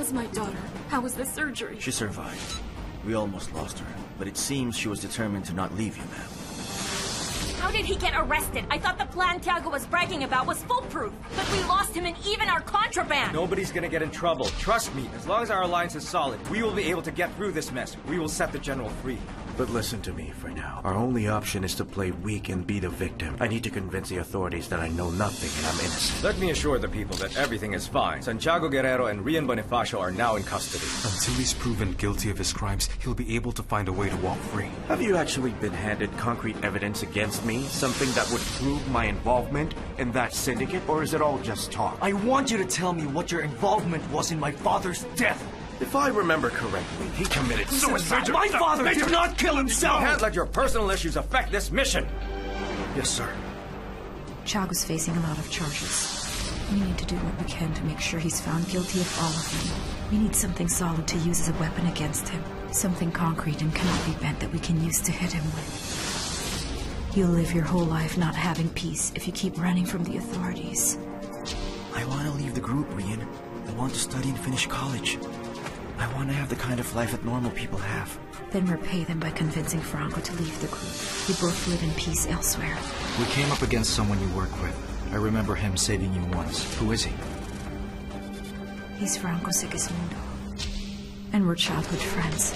was my daughter? How was the surgery? She survived. We almost lost her, but it seems she was determined to not leave you, ma'am. How did he get arrested? I thought the plan Tiago was bragging about was foolproof. But we lost him and even our contraband. Nobody's gonna get in trouble. Trust me, as long as our alliance is solid, we will be able to get through this mess. We will set the General free. But listen to me for now. Our only option is to play weak and be the victim. I need to convince the authorities that I know nothing and I'm innocent. Let me assure the people that everything is fine. Santiago Guerrero and Rian Bonifacio are now in custody. Until he's proven guilty of his crimes, he'll be able to find a way to walk free. Have you actually been handed concrete evidence against me? Something that would prove my involvement in that syndicate? Or is it all just talk? I want you to tell me what your involvement was in my father's death. If I remember correctly, he committed suicide. My father did not kill himself! You can't let your personal issues affect this mission! Yes, sir. Tiago's facing a lot of charges. We need to do what we can to make sure he's found guilty of all of them. We need something solid to use as a weapon against him. Something concrete and cannot be bent that we can use to hit him with. You'll live your whole life not having peace if you keep running from the authorities. I want to leave the group, Rian. I want to study and finish college. I want to have the kind of life that normal people have. Then repay them by convincing Franco to leave the group. You both live in peace elsewhere. We came up against someone you work with. I remember him saving you once. Who is he? He's Franco Sigismundo. And we're childhood friends.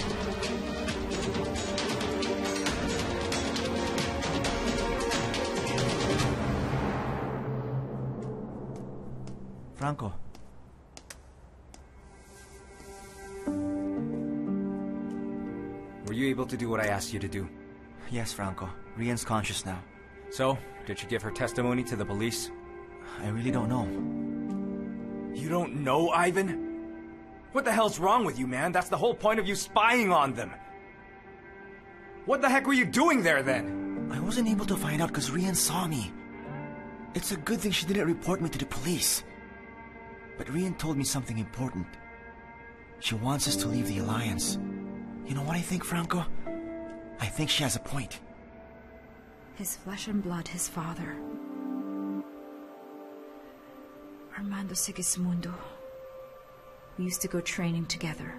Franco. Were you able to do what I asked you to do? Yes, Franco. Rian's conscious now. So, did she give her testimony to the police? I really don't know. You don't know, Ivan? What the hell's wrong with you, man? That's the whole point of you spying on them. What the heck were you doing there, then? I wasn't able to find out because Rian saw me. It's a good thing she didn't report me to the police. But Rian told me something important. She wants us to leave the Alliance. You know what I think, Franco? I think she has a point. His flesh and blood, his father. Armando Sigismundo. We used to go training together.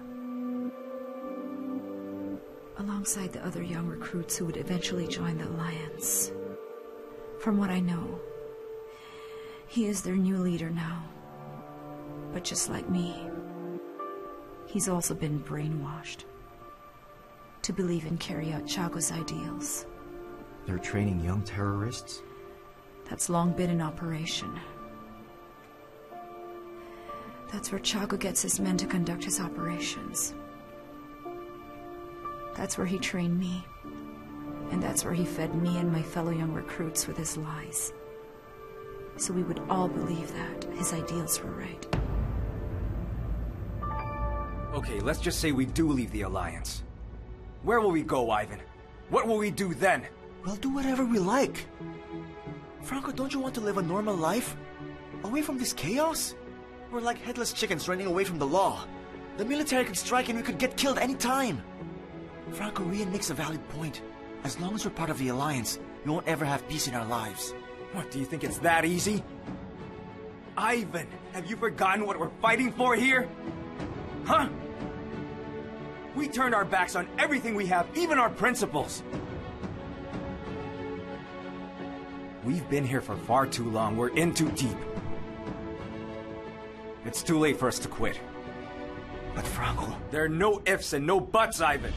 Alongside the other young recruits who would eventually join the Alliance. From what I know, he is their new leader now. But just like me, he's also been brainwashed to believe and carry out Tiago's ideals. They're training young terrorists? That's long been in operation. That's where Tiago gets his men to conduct his operations. That's where he trained me. And that's where he fed me and my fellow young recruits with his lies. So we would all believe that his ideals were right. Okay, let's just say we do leave the Alliance. Where will we go, Ivan? What will we do then? We'll do whatever we like. Franco, don't you want to live a normal life? Away from this chaos? We're like headless chickens running away from the law. The military could strike and we could get killed any time. Franco, Rian makes a valid point. As long as we're part of the Alliance, we won't ever have peace in our lives. What, do you think it's that easy? Ivan, have you forgotten what we're fighting for here? Huh? We turned our backs on everything we have, even our principles. We've been here for far too long. We're in too deep. It's too late for us to quit. But Franco... There are no ifs and no buts, Ivan.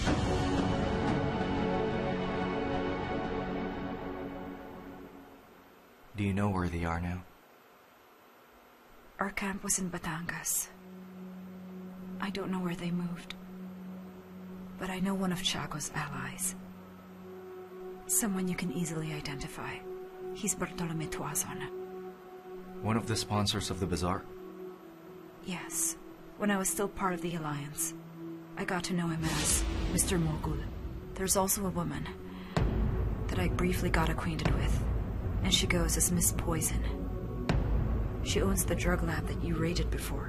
Do you know where they are now? Our camp was in Batangas. I don't know where they moved. But I know one of Tiago's allies. Someone you can easily identify. He's Bartolome Tuazon. One of the sponsors of the bazaar? Yes. When I was still part of the Alliance, I got to know him as Mr. Mogul. There's also a woman that I briefly got acquainted with, and she goes as Miss Poison. She owns the drug lab that you raided before.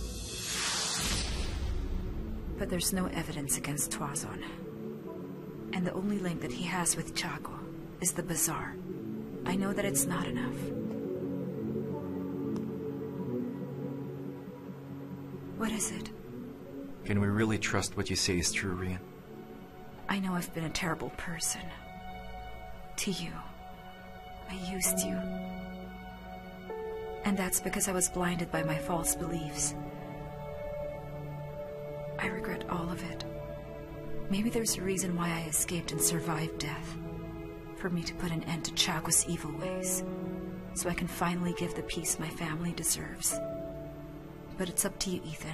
But there's no evidence against Tuazon. And the only link that he has with Tiago is the bazaar. I know that it's not enough. What is it? Can we really trust what you say is true, Rian? I know I've been a terrible person. To you. I used you. And that's because I was blinded by my false beliefs. I regret all of it. Maybe there's a reason why I escaped and survived death. For me to put an end to Tiago's evil ways. So I can finally give the peace my family deserves. But it's up to you, Ethan.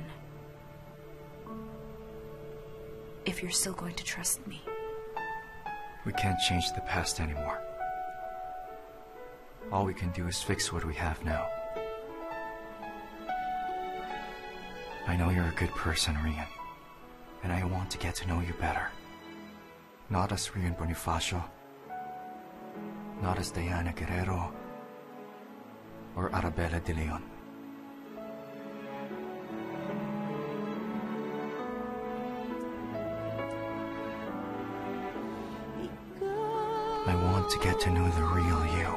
If you're still going to trust me. We can't change the past anymore. All we can do is fix what we have now. I know you're a good person, Rian. And I want to get to know you better. Not as Rian Bonifacio. Not as Diana Guerrero. Or Arabella de Leon. I want to get to know the real you.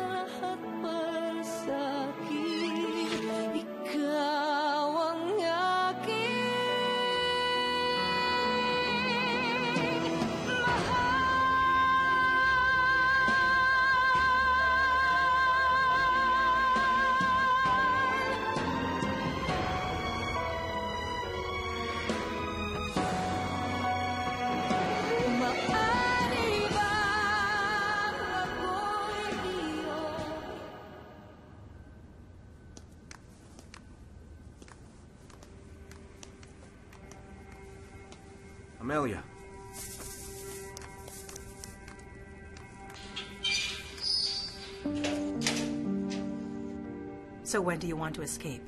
Amelia. So when do you want to escape?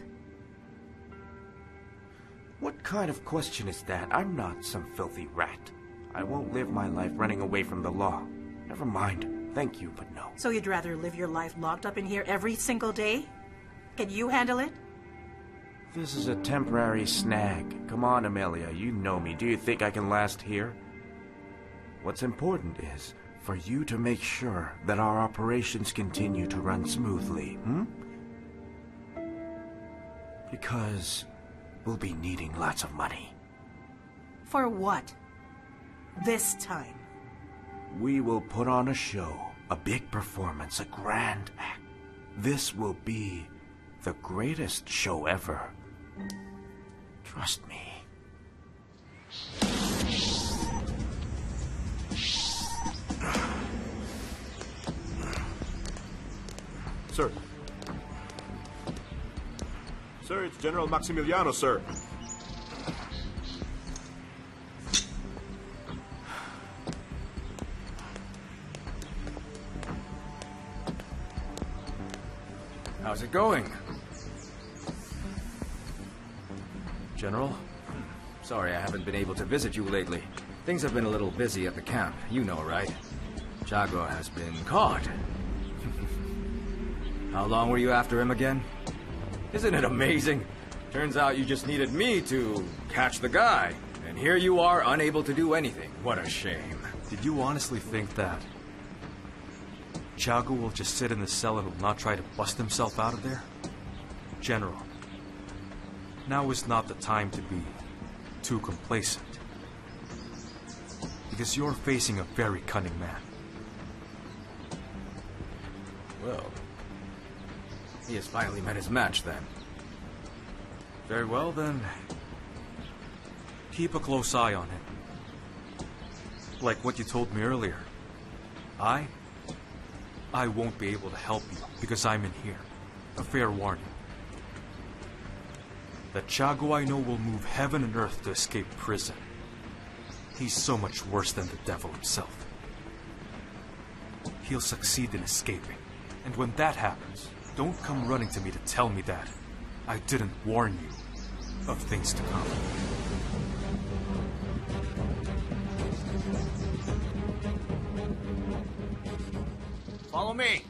What kind of question is that? I'm not some filthy rat. I won't live my life running away from the law. Never mind. Thank you, but no. So you'd rather live your life locked up in here every single day? Can you handle it? This is a temporary snag. Come on, Amelia, you know me. Do you think I can last here? What's important is for you to make sure that our operations continue to run smoothly, Because we'll be needing lots of money. For what? This time? We will put on a show, a big performance, a grand act. This will be the greatest show ever. Trust me. Sir. Sir, it's General Maximiliano, sir. How's it going? General? Sorry I haven't been able to visit you lately. Things have been a little busy at the camp. You know, right? Tiago has been caught. How long were you after him again? Isn't it amazing? Turns out you just needed me to catch the guy. And here you are, unable to do anything. What a shame. Did you honestly think that Tiago will just sit in the cell and will not try to bust himself out of there? General, now is not the time to be too complacent. Because you're facing a very cunning man. Well, he has finally met his match then. Very well then. Keep a close eye on him. Like what you told me earlier. I won't be able to help you because I'm in here. A fair warning. The Tiago I know will move heaven and earth to escape prison. He's so much worse than the devil himself. He'll succeed in escaping. And when that happens, don't come running to me to tell me that I didn't warn you of things to come. Follow me.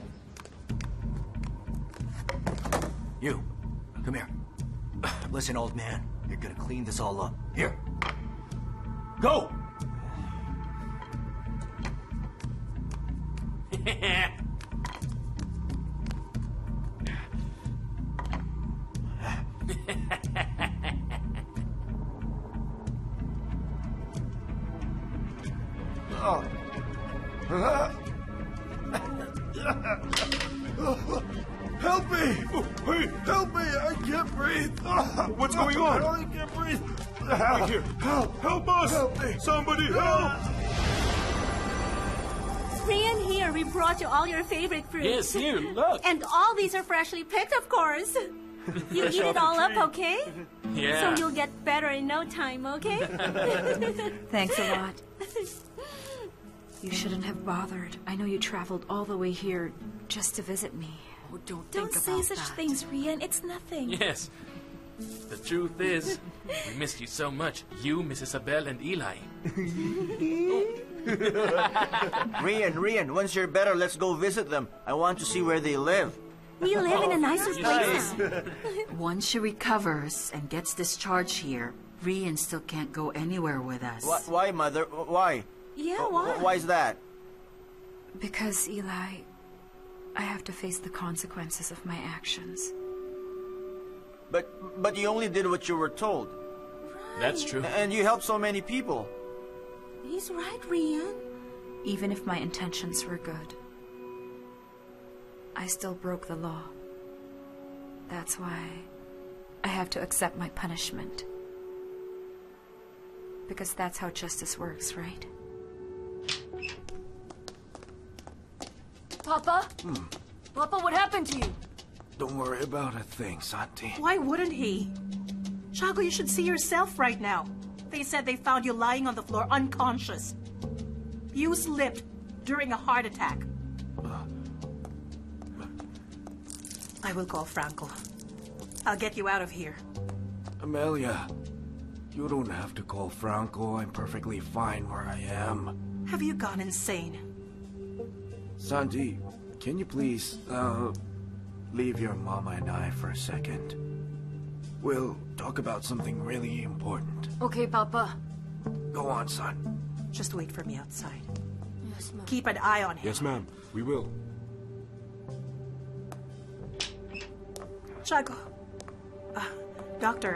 You, come here. Listen, old man, you're gonna clean this all up. Here. Go! Help me! Hey, help me! I can't breathe. What's going on? I can't breathe. Right here. Help us! Help me. Somebody help! Rian, here, we brought you all your favorite fruits. Yes, here, look. And all these are freshly picked, of course. You eat it all up, okay? Yeah. So you'll get better in no time, okay? Thanks a lot. You shouldn't have bothered. I know you traveled all the way here just to visit me. Oh, don't Don't think say about such that. things, Rian. It's nothing. Yes. The truth is, we missed you so much. You, Miss Isabel, and Eli. Rian, once you're better, let's go visit them. I want to see where they live. We live in a nicer place now. Once she recovers and gets discharged here, Rian still can't go anywhere with us. Why, Mother? Why? Yeah, why? Why is that? Because, Eli, I have to face the consequences of my actions. But you only did what you were told. That's true. And you helped so many people. He's right, Rian. Even if my intentions were good, I still broke the law. That's why I have to accept my punishment. Because that's how justice works, right? Papa? Papa, what happened to you? Don't worry about a thing, Santi. Why wouldn't he? Tiago, you should see yourself right now. They said they found you lying on the floor unconscious. You slipped during a heart attack. I will call Franco. I'll get you out of here. Amelia, you don't have to call Franco. I'm perfectly fine where I am. Have you gone insane? Santi, can you please, leave your mama and I for a second? We'll talk about something really important. Okay, Papa. Go on, son. Just wait for me outside. Yes, Mom. Keep an eye on him. Yes, ma'am. We will. Tiago. Doctor,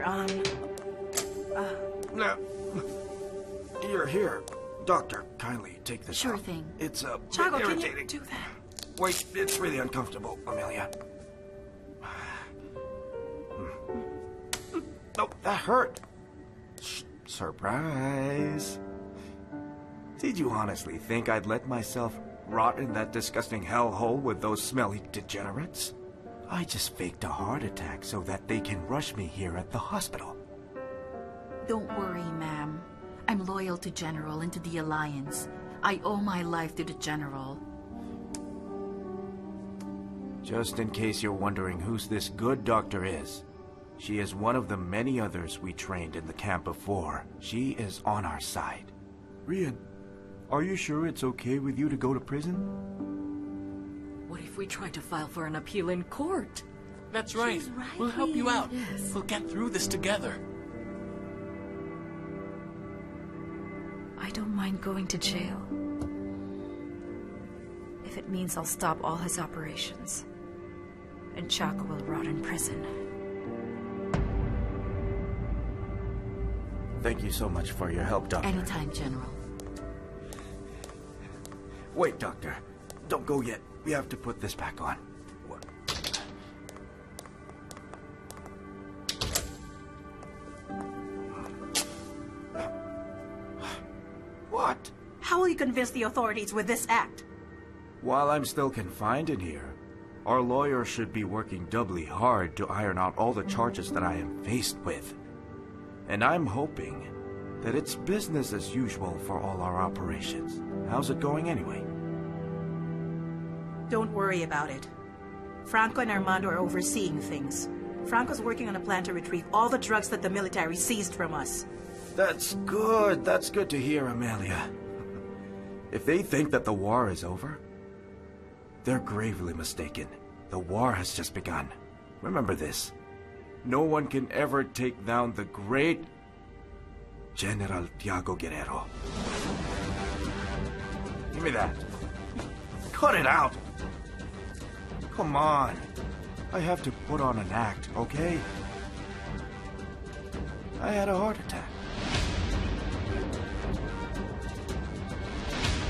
No. You're here. Doctor, kindly take this Sure off. thing. It's Tiago, can irritating. you do that? Wait, it's really uncomfortable, Amelia. Oh, that hurt. Surprise. Did you honestly think I'd let myself rot in that disgusting hellhole with those smelly degenerates? I just faked a heart attack so that they can rush me here at the hospital. Don't worry, ma'am. I'm loyal to General and to the Alliance. I owe my life to the General. Just in case you're wondering who's this good doctor is, she is one of the many others we trained in the camp before. She is on our side. Rian, are you sure it's okay with you to go to prison? What if we try to file for an appeal in court? That's right. She's right, We'll help you Rian. out. We'll get through this together. I don't mind going to jail. If it means I'll stop all his operations. And Tiago will rot in prison. Thank you so much for your help, Doctor. Anytime, General. Wait, Doctor. Don't go yet. We have to put this back on. What? How will you convince the authorities with this act? While I'm still confined in here, our lawyer should be working doubly hard to iron out all the charges that I am faced with. And I'm hoping that it's business as usual for all our operations. How's it going anyway? Don't worry about it. Franco and Armando are overseeing things. Franco's working on a plan to retrieve all the drugs that the military seized from us. That's good. That's good to hear, Amelia. If they think that the war is over, they're gravely mistaken. The war has just begun. Remember this. No one can ever take down the great General Tiago Guerrero. Give me that. Cut it out. Come on. I have to put on an act, okay? I had a heart attack.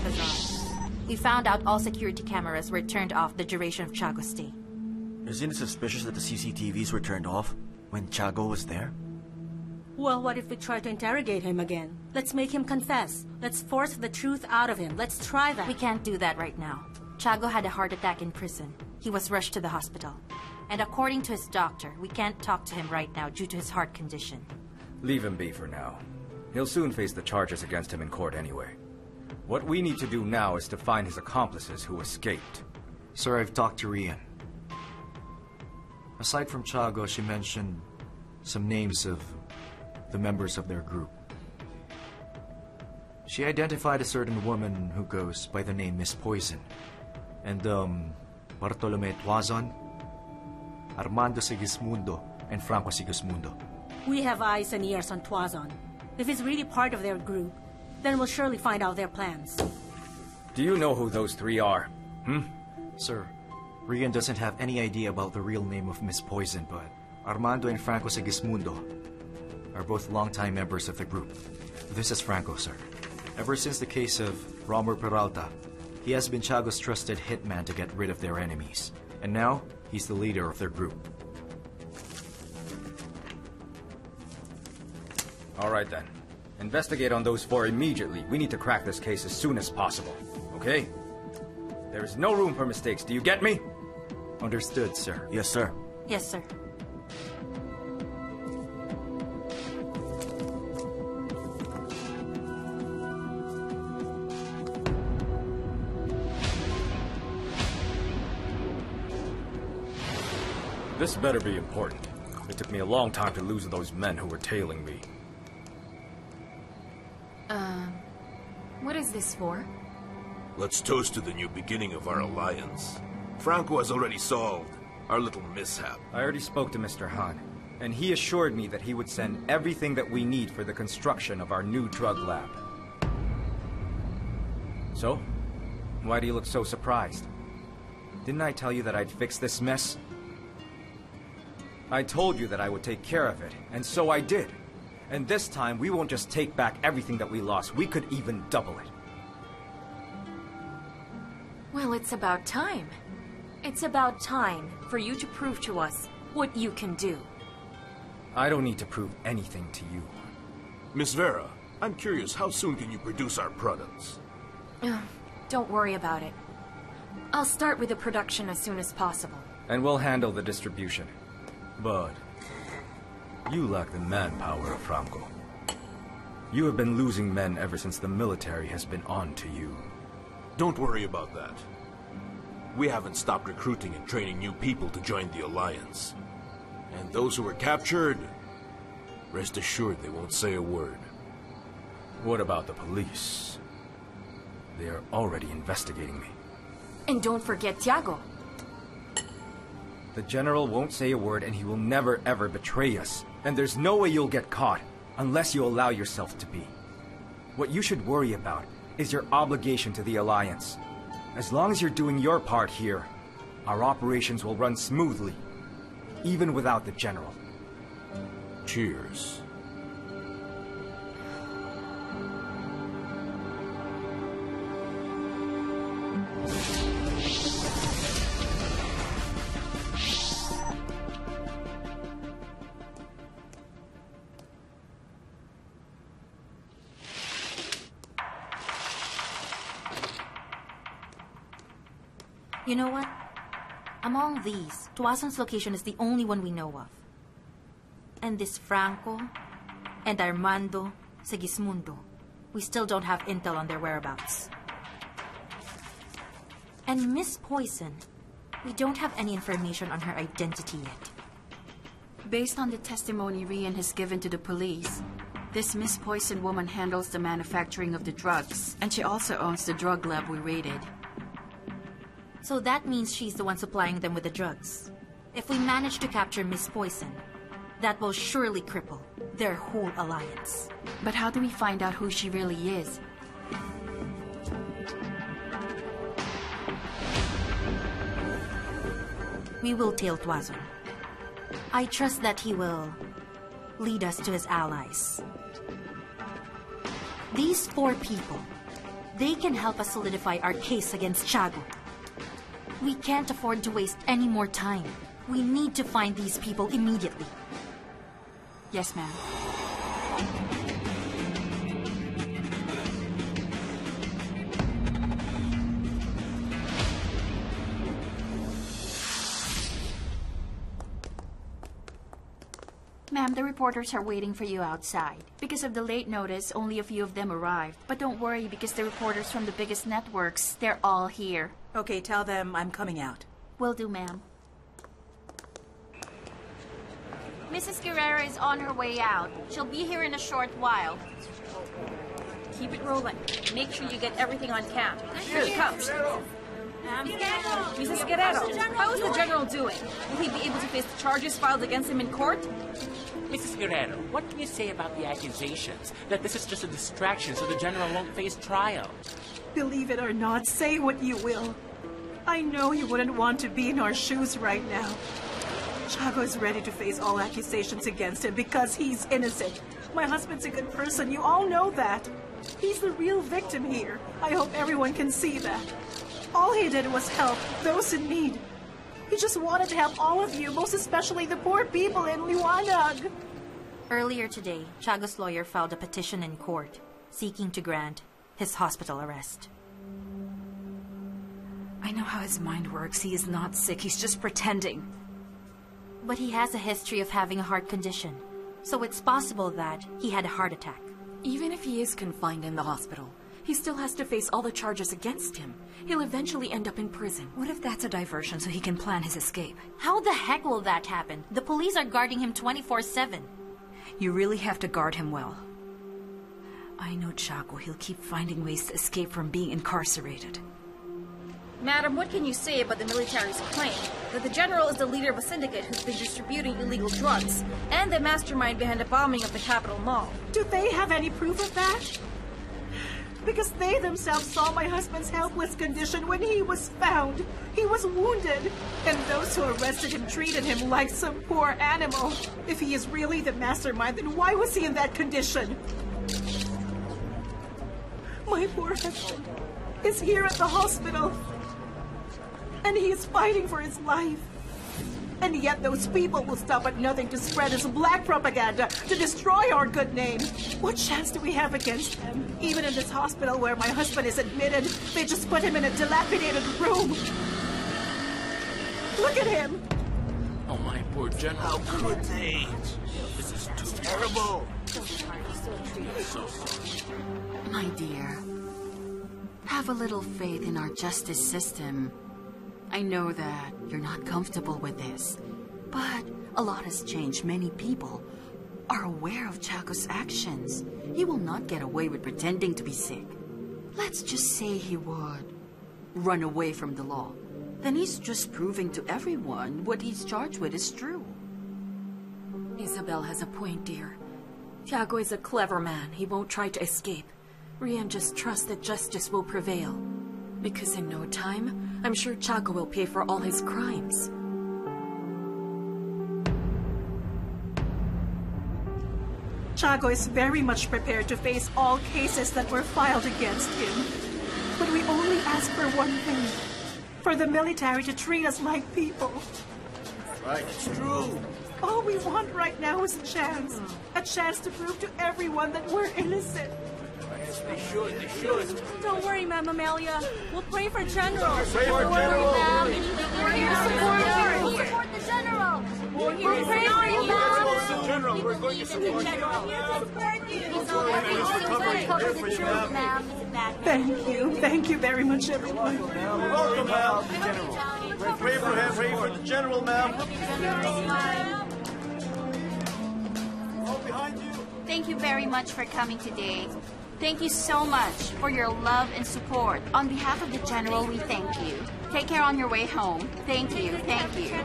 bazaar. We found out all security cameras were turned off the duration of Tiago's stay. Isn't it suspicious that the CCTVs were turned off when Tiago was there? Well, what if we try to interrogate him again? Let's make him confess. Let's force the truth out of him. Let's try that. We can't do that right now. Tiago had a heart attack in prison. He was rushed to the hospital. And according to his doctor, we can't talk to him right now due to his heart condition. Leave him be for now. He'll soon face the charges against him in court anyway. What we need to do now is to find his accomplices who escaped. Sir, I've talked to Rian. Aside from Tiago, she mentioned some names of the members of their group. She identified a certain woman who goes by the name Miss Poison. And, Bartolome Tuazon, Armando Sigismundo, and Franco Sigismundo. We have eyes and ears on Tuazon. If he's really part of their group, then we'll surely find out their plans. Do you know who those three are? Sir, Rian doesn't have any idea about the real name of Miss Poison, but Armando and Franco Sigismundo are both longtime members of the group. This is Franco, sir. Ever since the case of Romer Peralta, he has been Tiago's trusted hitman to get rid of their enemies. And now, he's the leader of their group. All right then. Investigate on those four immediately. We need to crack this case as soon as possible. Okay? There is no room for mistakes. Do you get me? Understood, sir. Yes, sir. Yes, sir. This better be important. It took me a long time to lose those men who were tailing me. What is this for? Let's toast to the new beginning of our alliance. Franco has already solved our little mishap. I already spoke to Mr. Han, and he assured me that he would send everything that we need for the construction of our new drug lab. So? Why do you look so surprised? Didn't I tell you that I'd fix this mess? I told you that I would take care of it, and so I did. And this time, we won't just take back everything that we lost, we could even double it. Well, it's about time. It's about time for you to prove to us what you can do. I don't need to prove anything to you. Miss Vera, I'm curious, how soon can you produce our products? Don't worry about it. I'll start with the production as soon as possible. And we'll handle the distribution. But you lack the manpower of Franco. You have been losing men ever since the military has been on to you. Don't worry about that. We haven't stopped recruiting and training new people to join the Alliance. And those who were captured, rest assured they won't say a word. What about the police? They are already investigating me. And don't forget Tiago. The General won't say a word and he will never ever betray us. And there's no way you'll get caught unless you allow yourself to be. What you should worry about is your obligation to the Alliance. As long as you're doing your part here, our operations will run smoothly, even without the General. Cheers. You know what? Among these, Tuazon's location is the only one we know of. And this Franco and Armando Sigismundo, we still don't have intel on their whereabouts. And Miss Poison, we don't have any information on her identity yet. Based on the testimony Rian has given to the police, this Miss Poison woman handles the manufacturing of the drugs, and she also owns the drug lab we raided. So that means she's the one supplying them with the drugs. If we manage to capture Miss Poison, that will surely cripple their whole alliance. But how do we find out who she really is? We will tail Tuazon. I trust that he will lead us to his allies. These 4 people They can help us solidify our case against Tiago. We can't afford to waste any more time. We need to find these people immediately. Yes, ma'am. Ma'am, the reporters are waiting for you outside. Because of the late notice, only a few of them arrived. But don't worry, because the reporters from the biggest networks, they're all here. Okay, tell them I'm coming out. Will do, ma'am. Mrs. Guerrero is on her way out. She'll be here in a short while. Keep it rolling. Make sure you get everything on cam. Here she comes. Mrs. Guerrero, how is the General doing? Will he be able to face the charges filed against him in court? Mrs. Guerrero, what can you say about the accusations? That this is just a distraction so the General won't face trial? Believe it or not, say what you will. I know you wouldn't want to be in our shoes right now. Tiago is ready to face all accusations against him because he's innocent. My husband's a good person. You all know that. He's the real victim here. I hope everyone can see that. All he did was help those in need. He just wanted to help all of you, most especially the poor people in Liwanag. Earlier today, Tiago's lawyer filed a petition in court, seeking to grant his hospital arrest. I know how his mind works. He is not sick. He's just pretending. But he has a history of having a heart condition, so it's possible that he had a heart attack. Even if he is confined in the hospital, he still has to face all the charges against him. He'll eventually end up in prison. What if that's a diversion so he can plan his escape? How the heck will that happen? The police are guarding him 24/7. You really have to guard him well. I know Tiago. He'll keep finding ways to escape from being incarcerated. Madam, what can you say about the military's claim that the General is the leader of a syndicate who's been distributing illegal drugs and the mastermind behind the bombing of the Capitol Mall? Do they have any proof of that? Because they themselves saw my husband's helpless condition when he was found. He was wounded, and those who arrested him treated him like some poor animal. If he is really the mastermind, then why was he in that condition? My poor husband is here at the hospital, and he is fighting for his life. And yet those people will stop at nothing to spread his black propaganda, to destroy our good name. What chance do we have against them? Even in this hospital where my husband is admitted, they just put him in a dilapidated room. Look at him. Oh, my poor General. How could they? This is too terrible. So sorry. My dear, have a little faith in our justice system. I know that you're not comfortable with this, but a lot has changed. Many people are aware of Tiago's actions. He will not get away with pretending to be sick. Let's just say he would run away from the law. Then he's just proving to everyone what he's charged with is true. Isabel has a point, dear. Tiago is a clever man. He won't try to escape. Rian just trusts that justice will prevail. Because in no time, I'm sure Tiago will pay for all his crimes. Tiago is very much prepared to face all cases that were filed against him. But we only ask for one thing. For the military to treat us like people. Right, it's true. All we want right now is a chance. A chance to prove to everyone that we're innocent. Yes, they should. Don't worry, Ma'am Amelia. We'll pray for General. Pray for General. We're here to support the General. We're praying for you, ma'am. General, we're going to support you. Cover the truth, ma'am. Thank you very much, everyone. Welcome, ma'am. Pray for him. Pray for the General, ma'am. All behind you. Thank you very much for coming today. Thank you so much for your love and support. On behalf of the General, we thank you. Take care on your way home. Thank you. Thank you.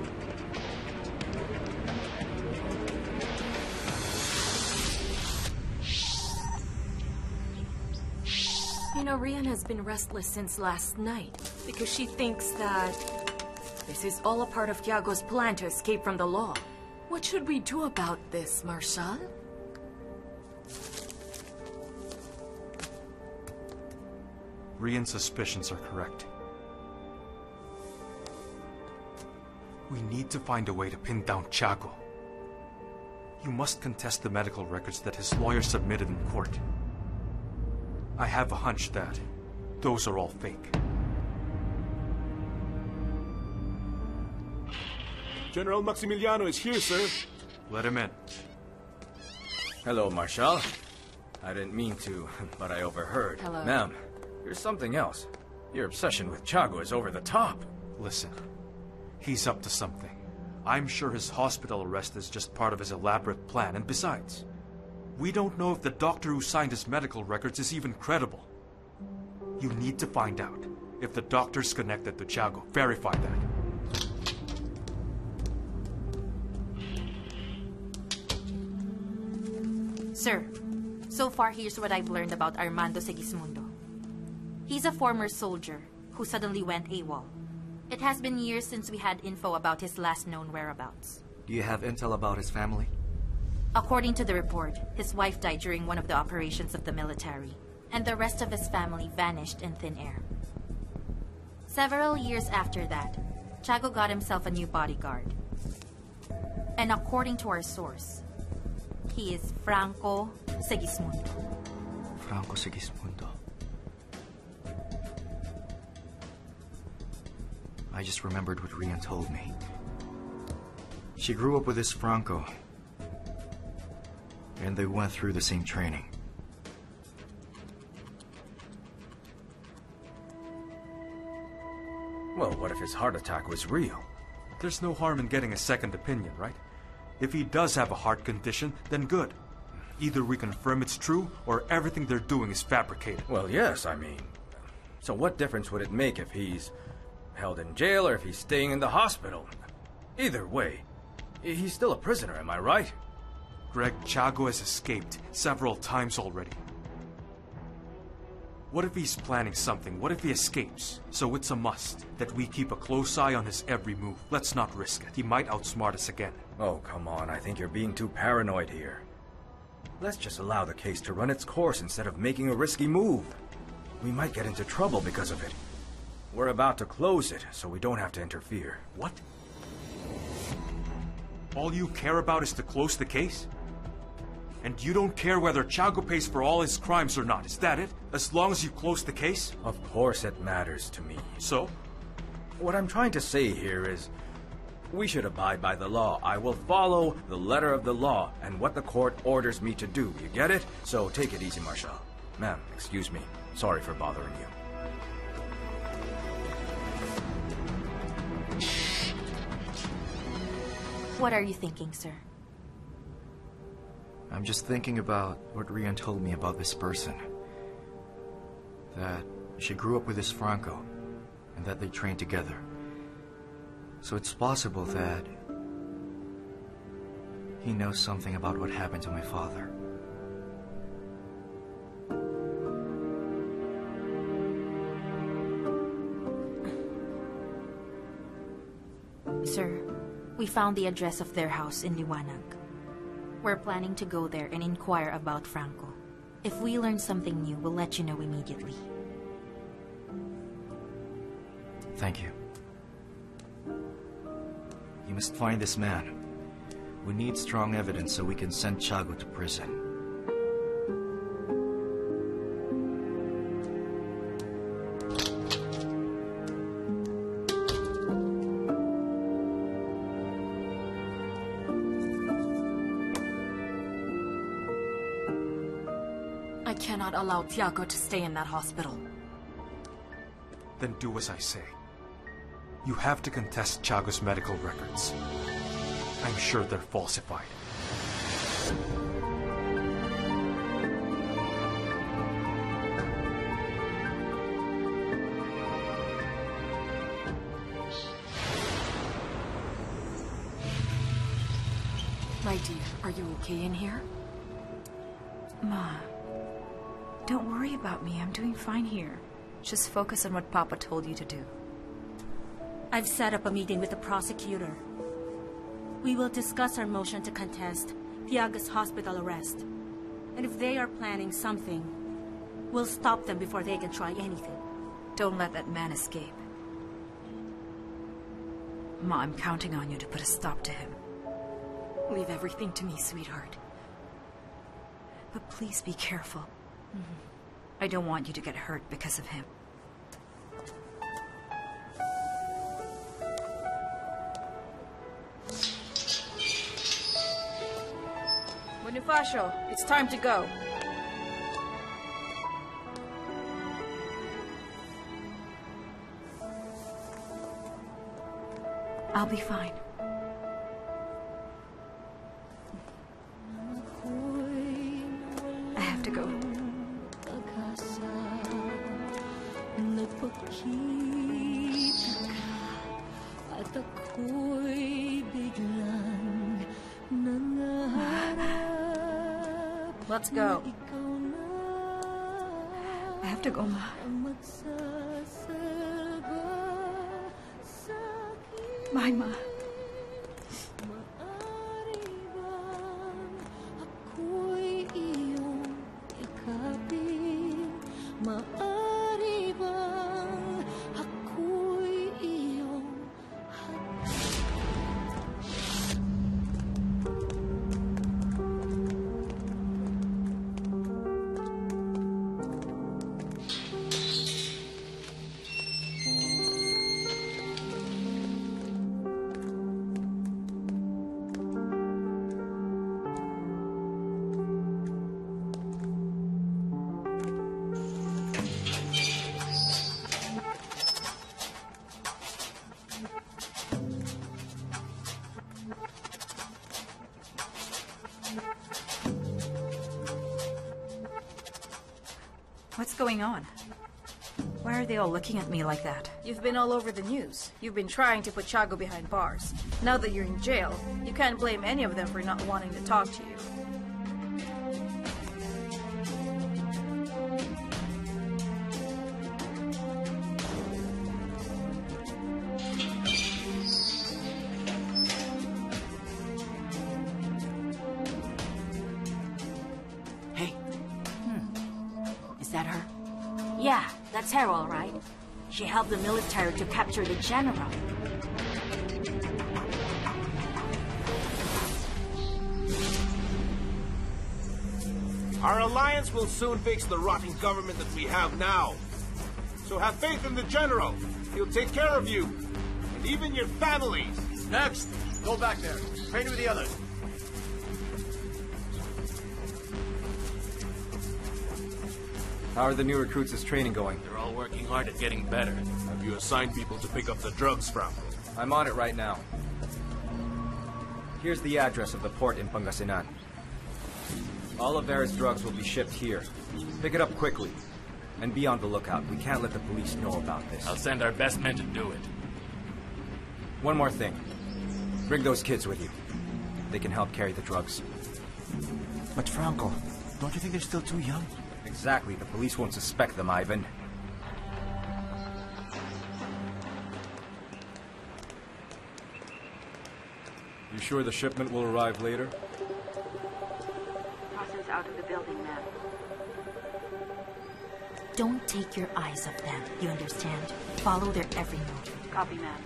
You know, Rian has been restless since last night because she thinks that this is all a part of Tiago's plan to escape from the law. What should we do about this, Marshal? Rian's suspicions are correct. We need to find a way to pin down Tiago. You must contest the medical records that his lawyer submitted in court. I have a hunch that those are all fake. General Maximiliano is here, sir. Let him in. Hello, Marshal. I didn't mean to, but I overheard. Hello. Ma'am, there's something else. Your obsession with Tiago is over the top. Listen, he's up to something. I'm sure his hospital arrest is just part of his elaborate plan, and besides, we don't know if the doctor who signed his medical records is even credible. You need to find out if the doctor's connected to Tiago. Verify that. Sir, so far here's what I've learned about Armando Segismundo. He's a former soldier who suddenly went AWOL. It has been years since we had info about his last known whereabouts. Do you have intel about his family? According to the report, his wife died during one of the operations of the military, and the rest of his family vanished in thin air. Several years after that, Tiago got himself a new bodyguard. And according to our source, he is Franco Segismundo. Franco Segismundo. I just remembered what Rian told me. She grew up with this Franco, and they went through the same training. Well, what if his heart attack was real? There's no harm in getting a second opinion, right? If he does have a heart condition, then good. Either we confirm it's true, or everything they're doing is fabricated. Well, yes, I mean... So what difference would it make if he's held in jail or if he's staying in the hospital? Either way, he's still a prisoner, am I right? Greg, Tiago has escaped several times already. What if he's planning something? What if he escapes? So it's a must that we keep a close eye on his every move. Let's not risk it. He might outsmart us again. Oh, come on. I think you're being too paranoid here. Let's just allow the case to run its course instead of making a risky move. We might get into trouble because of it. We're about to close it, so we don't have to interfere. What? All you care about is to close the case? And you don't care whether Tiago pays for all his crimes or not, is that it? As long as you close the case? Of course it matters to me. So? What I'm trying to say here is, we should abide by the law. I will follow the letter of the law and what the court orders me to do. You get it? So take it easy, Marshal. Ma'am, excuse me. Sorry for bothering you. What are you thinking, sir? I'm just thinking about what Rian told me about this person. That she grew up with this Franco, and that they trained together. So it's possible that he knows something about what happened to my father. Sir, we found the address of their house in Liwanag. We're planning to go there and inquire about Franco. If we learn something new, we'll let you know immediately. Thank you. You must find this man. We need strong evidence so we can send Tiago to prison. I cannot allow Tiago to stay in that hospital. Then do as I say. You have to contest Tiago's medical records. I'm sure they're falsified. My dear, are you okay in here? Ma, don't worry about me. I'm doing fine here. Just focus on what Papa told you to do. I've set up a meeting with the prosecutor. We will discuss our motion to contest Tiago's hospital arrest. And if they are planning something, we'll stop them before they can try anything. Don't let that man escape. Ma, I'm counting on you to put a stop to him. Leave everything to me, sweetheart. But please be careful. I don't want you to get hurt because of him. Bonifacio, it's time to go. I'll be fine. I have to go. Let's go. I have to go, Ma. Bye, Ma. What's going on? Why are they all looking at me like that? You've been all over the news. You've been trying to put Tiago behind bars. Now that you're in jail, you can't blame any of them for not wanting to talk to you. that her? Yeah, that's her, all right. She helped the military to capture the general. Our alliance will soon fix the rotten government that we have now. So have faith in the general. He'll take care of you. And even your families. Next! Go back there. Train with the others. How are the new recruits' training going? They're all working hard at getting better. Have you assigned people to pick up the drugs, Franco? I'm on it right now. Here's the address of the port in Pangasinan. All of Vera's drugs will be shipped here. Pick it up quickly. And be on the lookout. We can't let the police know about this. I'll send our best men to do it. One more thing. Bring those kids with you. They can help carry the drugs. But Franco, don't you think they're still too young? Exactly. The police won't suspect them, Ivan. You sure the shipment will arrive later? Process out of the building, ma'am. Don't take your eyes off them, you understand? Follow their every move. Copy, ma'am.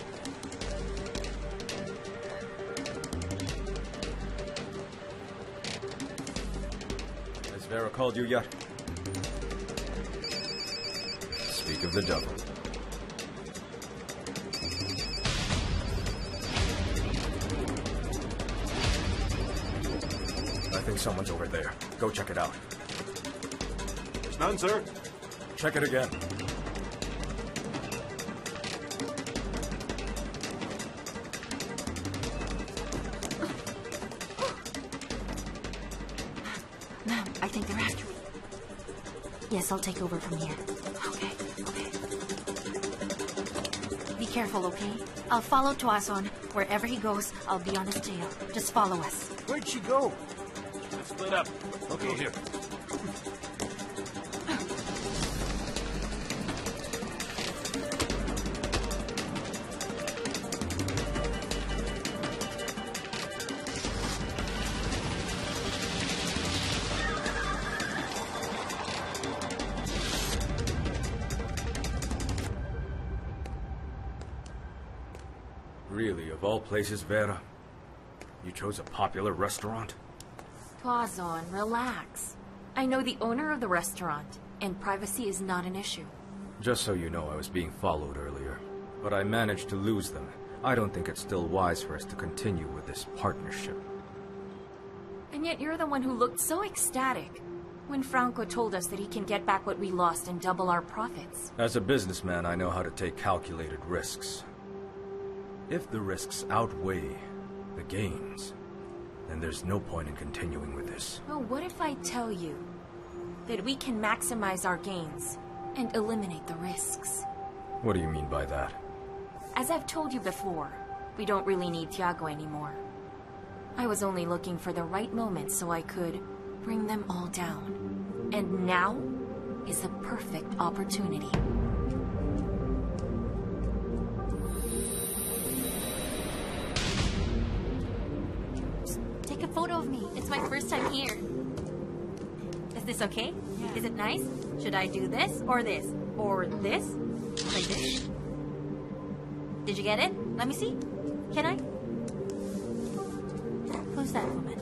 Has Vera called you yet? Speak of the devil. I think someone's over there. Go check it out. There's none, sir. Check it again. Ma'am, I think they're after me. Yes, I'll take over from here. Okay. Be careful, okay? I'll follow Tuazon. Wherever he goes, I'll be on his tail. Just follow us. Where'd she go? Let's split up. Okay, here. of all places, Vera, you chose a popular restaurant? Tuazon, relax. I know the owner of the restaurant, and privacy is not an issue. Just so you know, I was being followed earlier, but I managed to lose them. I don't think it's still wise for us to continue with this partnership. And yet you're the one who looked so ecstatic when Franco told us that he can get back what we lost and double our profits. As a businessman, I know how to take calculated risks. If the risks outweigh the gains, then there's no point in continuing with this. Well, what if I tell you that we can maximize our gains and eliminate the risks? What do you mean by that? As I've told you before, we don't really need Tiago anymore. I was only looking for the right moment so I could bring them all down. And now is the perfect opportunity. Take a photo of me. It's my first time here. Is this okay? Yeah. Is it nice? Should I do this or this? Or this? Like this? Did you get it? Let me see. Can I? Who's that woman?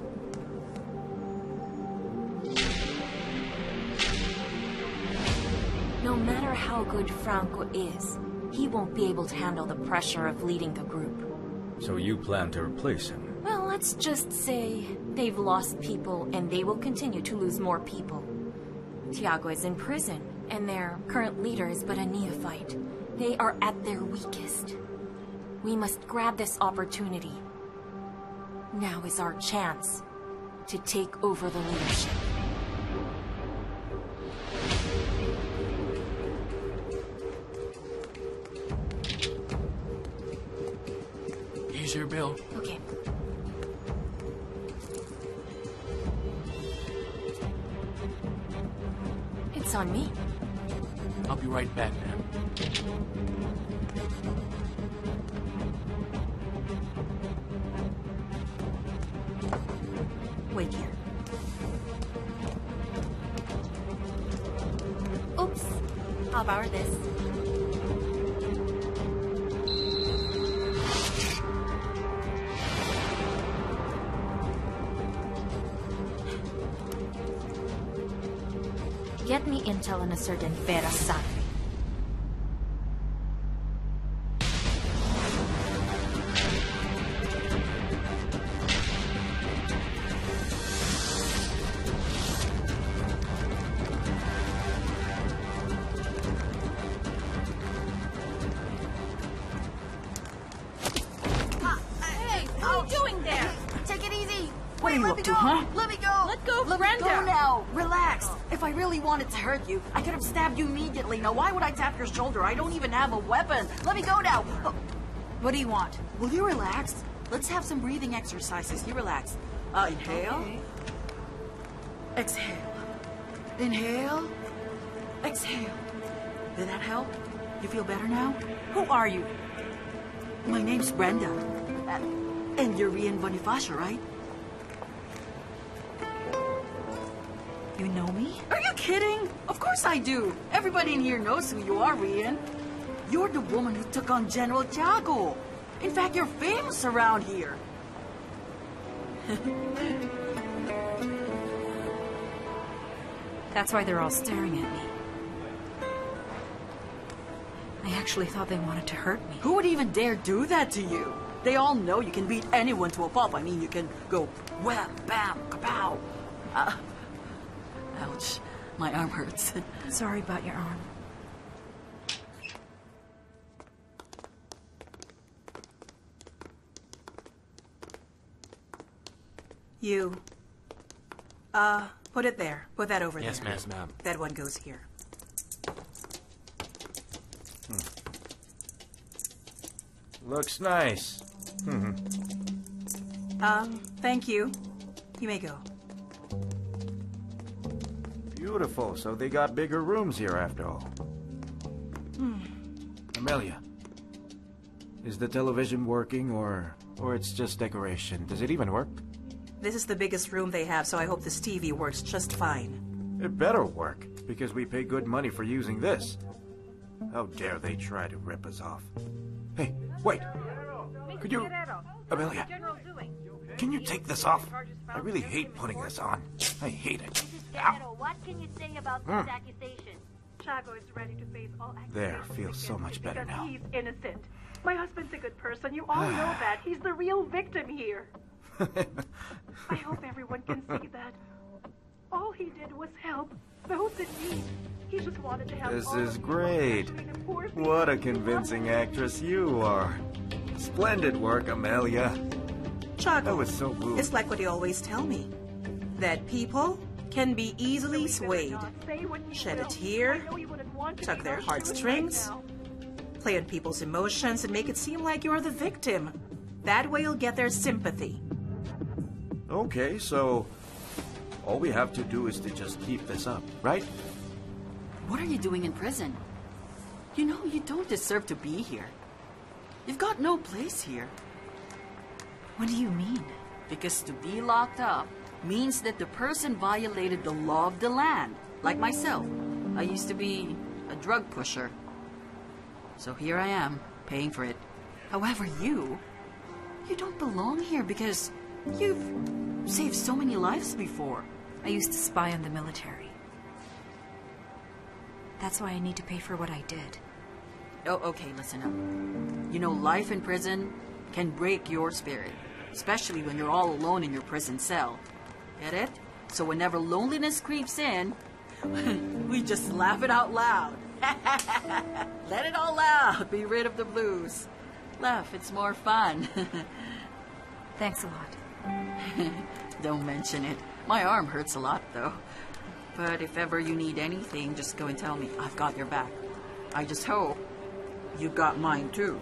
No matter how good Franco is, he won't be able to handle the pressure of leading the group. So you plan to replace him? Well, let's just say they've lost people and they will continue to lose more people. Tiago is in prison, and their current leader is but a neophyte. They are at their weakest. We must grab this opportunity. Now is our chance to take over the leadership. Here's your bill. Okay. It's on me. I'll be right back, ma'am. Wait here. Oops. I'll borrow this. Get me intel on a certain Vera Sangre. Hey, what are you doing there? Take it easy. What are you up to, huh? Let me go. Let go of Let Brenda. me go now. Relax. If I really wanted to hurt you, I could have stabbed you immediately. Now, why would I tap your shoulder? I don't even have a weapon. Let me go now. Oh. What do you want? Will you relax? Let's have some breathing exercises. You relax. Inhale. Okay. Exhale. Inhale. Exhale. Did that help? You feel better now? Who are you? My name's Brenda. And you're Rian Bonifacio, right? You know me? Are you kidding? Of course I do. Everybody in here knows who you are, Rian. You're the woman who took on General Tiago. In fact, you're famous around here. That's why they're all staring at me. I actually thought they wanted to hurt me. Who would even dare do that to you? They all know you can beat anyone to a pulp. I mean, you can go wham, bam, kapow. Ouch. My arm hurts. Sorry about your arm. You. Put it there. Put that over there. Yes, ma'am. That one goes here. Looks nice. Thank you. You may go. Beautiful. So they got bigger rooms here after all. Amelia, is the television working or it's just decoration? Does it even work? This is the biggest room they have, so I hope this TV works just fine. It better work, because we pay good money for using this. How dare they try to rip us off? Hey, wait! Could you... Amelia, can you take this off? I really hate putting this on. I hate it. Guerrero, what can you say about these accusations? Chago is ready to face all accusations. There, feels so much better because now. He's innocent. My husband's a good person. You all know that. He's the real victim here. I hope everyone can see that. All he did was help those in need. He just wanted to help This all is of you, great. especially the poor people. What a convincing actress you are. Splendid work, Amelia. Chago, I was so moved. it's like what you always tell me. That people can be easily swayed. Shed a tear, tug their heartstrings, play on people's emotions and make it seem like you're the victim. That way you'll get their sympathy. Okay, so... all we have to do is to just keep this up, right? What are you doing in prison? You know, you don't deserve to be here. You've got no place here. What do you mean? Because to be locked up means that the person violated the law of the land. Like myself. I used to be a drug pusher. So here I am, paying for it. However, you don't belong here because you've saved so many lives before. I used to spy on the military. That's why I need to pay for what I did. Oh, okay, listen up. You know, life in prison can break your spirit. Especially when you're all alone in your prison cell. Get it? So whenever loneliness creeps in, we just laugh it out loud. Let it all out. Be rid of the blues. Laugh, it's more fun. Thanks a lot. Don't mention it. My arm hurts a lot, though. But if ever you need anything, just go and tell me. I've got your back. I just hope you got mine, too.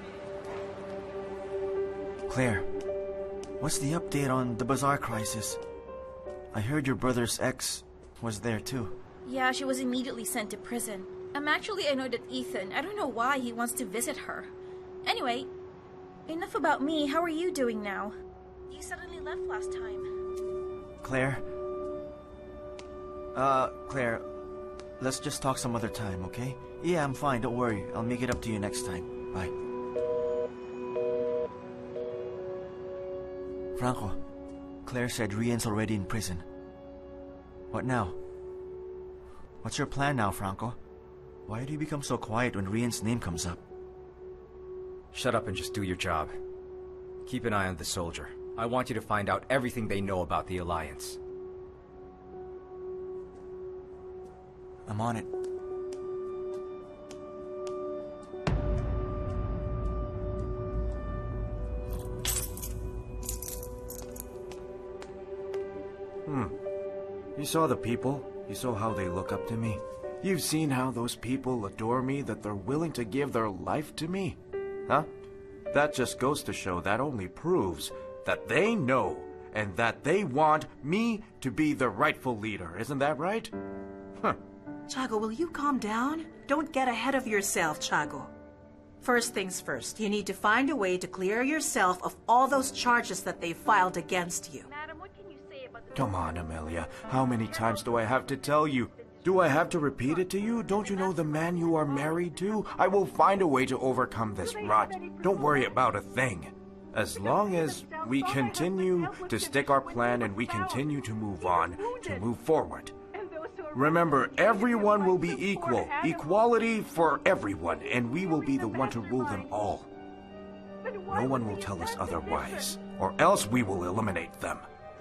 Claire, what's the update on the bazaar crisis? I heard your brother's ex was there, too. Yeah, she was immediately sent to prison. I'm actually annoyed at Ethan. I don't know why he wants to visit her. Anyway, enough about me. How are you doing now? You suddenly left last time. Claire? Claire, let's just talk some other time, okay? Yeah, I'm fine, don't worry. I'll make it up to you next time. Bye. Franco, Claire said Rian's already in prison. What now? What's your plan now, Franco? Why do you become so quiet when Rian's name comes up? Shut up and just do your job. Keep an eye on the soldier. I want you to find out everything they know about the Alliance. I'm on it. You saw the people? You saw how they look up to me? You've seen how those people adore me, that they're willing to give their life to me? Huh? That just goes to show, that only proves that they know and that they want me to be the rightful leader. Isn't that right? Huh. Chago, will you calm down? Don't get ahead of yourself, Chago. First things first, you need to find a way to clear yourself of all those charges that they filed against you. Madam, what can you say about the... Come on, Amelia. How many times do I have to tell you? Do I have to repeat it to you? Don't you know the man you are married to? I will find a way to overcome this rot. Don't worry about a thing. As long as we continue to stick our plan and we continue to move on, to move forward. Remember, everyone will be equal. Equality for everyone, and we will be the one to rule them all. No one will tell us otherwise, or else we will eliminate them.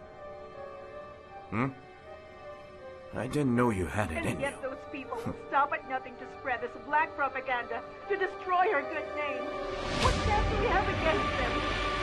I didn't know you had it in And you. yet those people will stop at nothing to spread this black propaganda, to destroy her good name. What chance do we have against them?